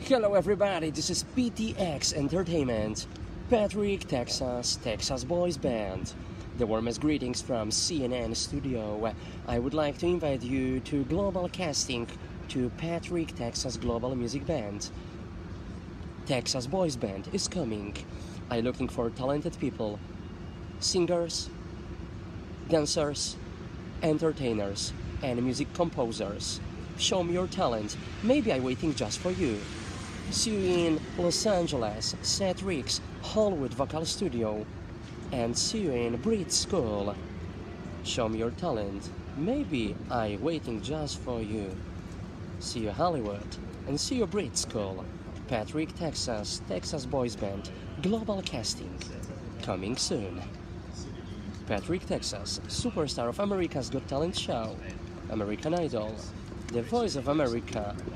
Hello everybody, this is PTX Entertainment, Patrick, Texas, Texas Boys Band. The warmest greetings from CNN studio. I would like to invite you to global casting to Patrick, Texas Global Music Band. Texas Boys Band is coming. I'm looking for talented people, singers, dancers, entertainers, and music composers. Show me your talent, maybe I'm waiting just for you. See you in Los Angeles, Seth Hollywood Vocal Studio, and see you in Brit School. Show me your talent, maybe I'm waiting just for you. See you Hollywood, and see you Brit School. Patrick, Texas, Texas Boys Band, global casting, coming soon. Patrick, Texas, superstar of America's Got Talent show, American Idol, The Voice of America,